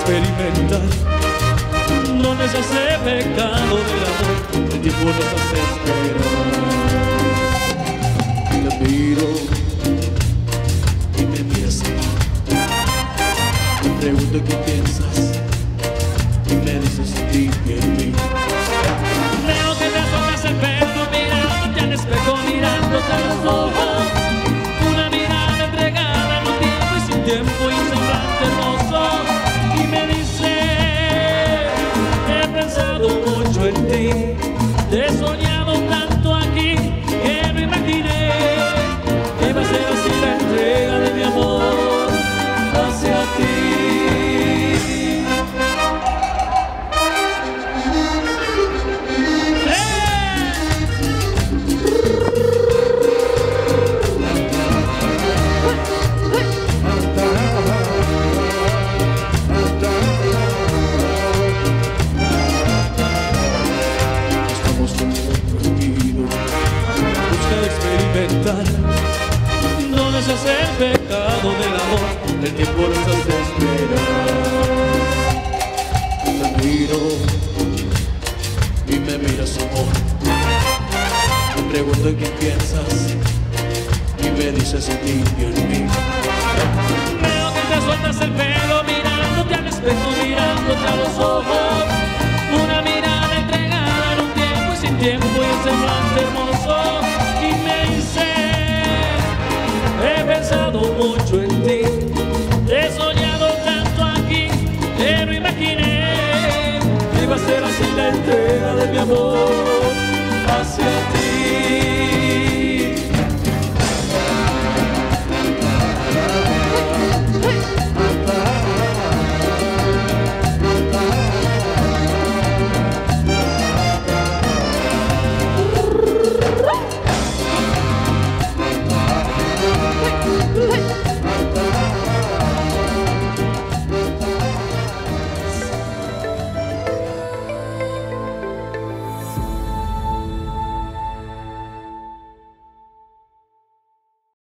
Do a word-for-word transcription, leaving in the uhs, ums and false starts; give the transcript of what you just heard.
experimentar. No nos hace pecado del amor, el tiempo nos hace esperar. Te miro y me miras a mí. Te pregunto qué piensas y me dices a ti y en mí. Veo que te tocas el pelo mirándote al espejo, mirándote a los ojos. Una mirada entregada en un tiempo y sin tiempo y un semblante hermoso. Y me dice, he pensado mucho en ti, te he soñado tanto aquí que no imaginé que iba a ser así la entrega de mi amor hacia ti. No nos hace el pecado del amor, el tiempo nos hace esperar. Te miro y me miras, amor. Te pregunto qué piensas y me dices en ti y en mí. Veo que te sueltas el pelo mirándote al espejo, mirándote a los ojos. Una mirada entregada en un tiempo y sin tiempo y un semblante hermoso. Y me dice, he pensado mucho en ti,